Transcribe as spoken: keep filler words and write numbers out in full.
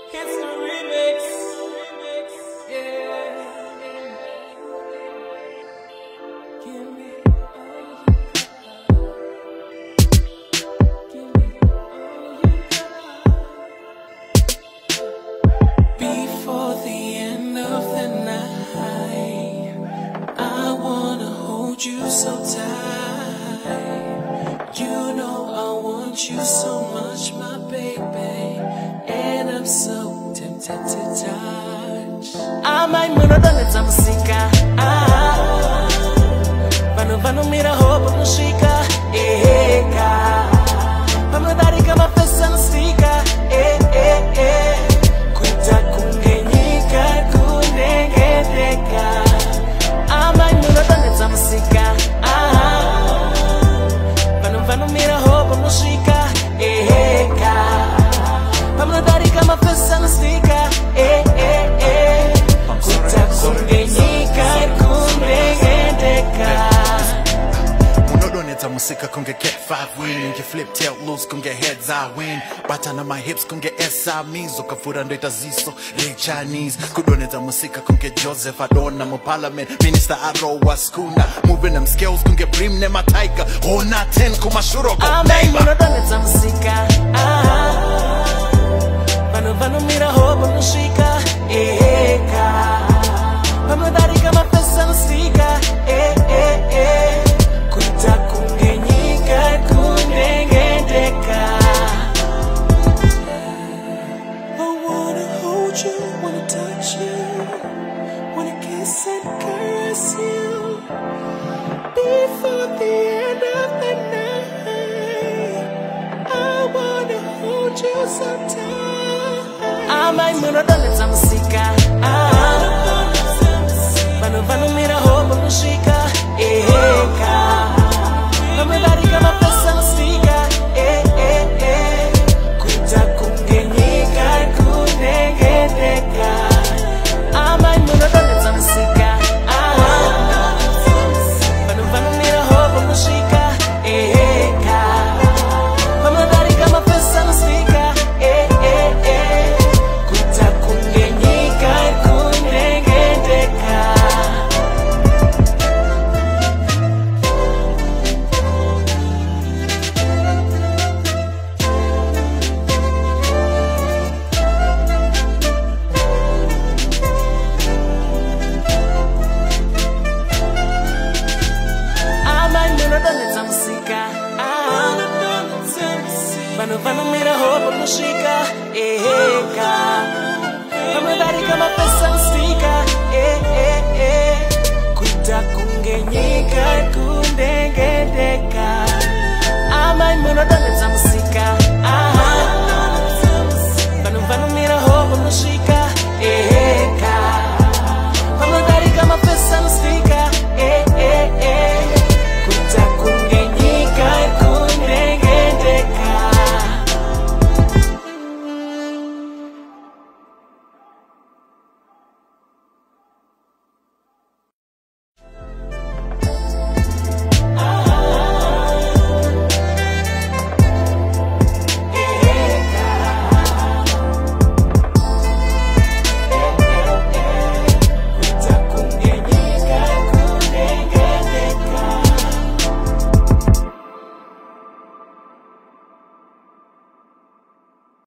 It's the remix. Yeah. Give me all you got. Give me all you got. Before the end of the night, I wanna hold you so tight. You know I want you so much, my baby, and I'm so tempted to touch. I might munodoneza musika, ah, vano vano mira hopa mushika, eka, vano dari kama pesa nasika, eh eh eh, kuta kungenyika kunengedeka. I might munodoneza musika, ah, vano vano mira hopa mushika, eka, vano dari kama pesa nasika, eh eh eh, kuta kungenyika kunengedeka. Munodoneza musika kunge get five win. You flip tail loose kunge heads I win. Batana my hips kunge S I means. Ukafura ndoita ziso le Chinese. Kudoneza musika kunge Joseph Adona mo parliament. Minister Aro wa skuna. Moving them skills kunge brim ne ma tiger. Hona ten kumashuro go neighbor. Munodoneza musika, ah, vano vano mira hopa mushika, eka, vano dari kama pesa nasika, eh eh eh, kuta kungenyika kunengedeka. I wanna hold you, wanna touch you, wanna kiss and caress you before the end of the night. I wanna hold you so tight. I might munodoneza musika, ah, vano vano mira hopa mushika, eka, vano dari kama pesa nasika, eh eh eh, kuta kungenyika kunengedeka. I might munodoneza musika, ah, vano vano mira hopa mushika, eka, vano dari kama pesa nasika, eh eh eh, kuta kungenyika kunengedeka. Munodoneza musika, ah, vano vano mira hopa mushika, eka, vano dari kama pesa nasika, eh eh eh, kuta kungenyika kunengedeka. I might munodoneza musika.